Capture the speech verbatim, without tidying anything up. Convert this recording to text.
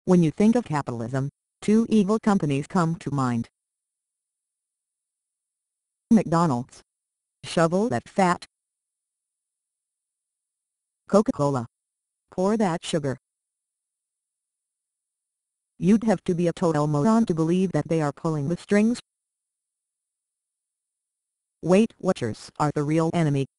When you think of capitalism, two evil companies come to mind. McDonald's. Shovel that fat. Coca-Cola. Pour that sugar. You'd have to be a total moron to believe that they are pulling the strings. Weight Watchers are the real enemy.